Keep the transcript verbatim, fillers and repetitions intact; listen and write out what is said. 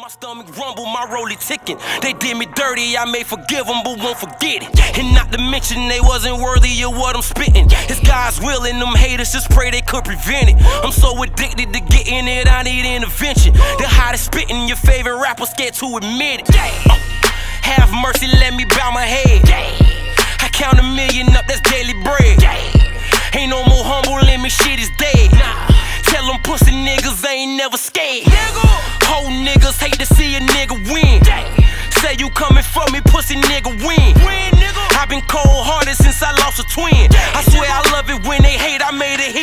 My stomach rumble, my rollie ticking. They did me dirty, I may forgive them, but won't forget it. And not to mention they wasn't worthy of what I'm spitting. It's God's will and them haters just pray they could prevent it. I'm so addicted to getting it, I need intervention. The hottest spitting, your favorite rapper scared to admit it. Uh, have mercy, let me bow my head. I count a million up, that's daily bread. Ain't no more humble in me, shit is dead. Tell them pussy niggas ain't never scared. Whole niggas hate to see a nigga win. Say you coming for me, pussy nigga win. I been cold-hearted since I lost a twin. I swear I love it when they hate, I made a